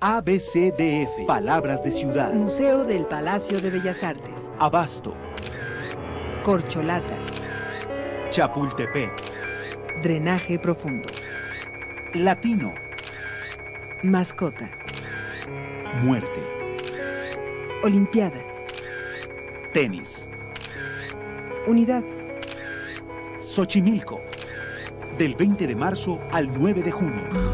ABCDF, Palabras de Ciudad. Museo del Palacio de Bellas Artes. Abasto. Corcholata. Chapultepec. Drenaje profundo. Latino. Mascota. Muerte. Olimpiada. Tenis. Unidad. Xochimilco. Del 20 de marzo al 9 de junio.